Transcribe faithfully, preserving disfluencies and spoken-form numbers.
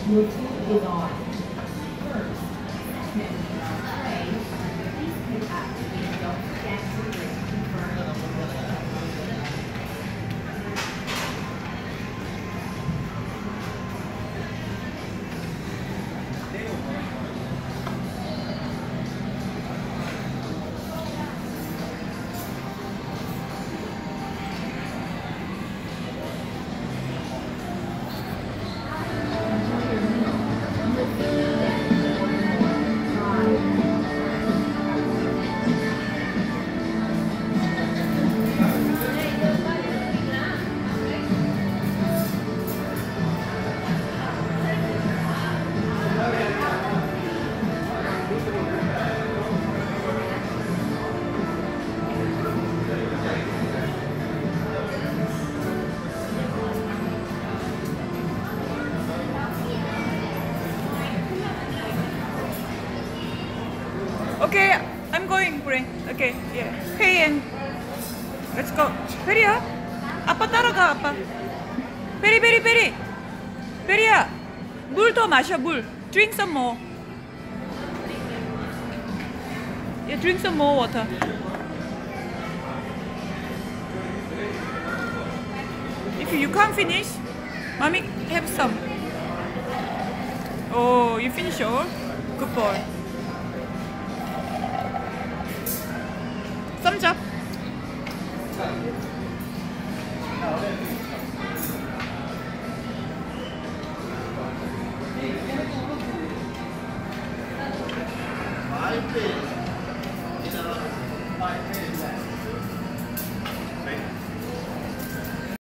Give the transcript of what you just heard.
Your food is on. First, second, pray, please pick up and don't forget to drink confirmed. Okay, I'm going, Bring. Okay, yeah. Hey, and let's go. 베리야, 아빠 따라가, 아빠. 베리, 베리, 베리. 베리야, 물 더 마셔, 물. Drink some more. Yeah, drink some more water. If you can't finish, mommy have some. Oh, you finish all? Good boy. Thumbs up. Five days. You know, five days.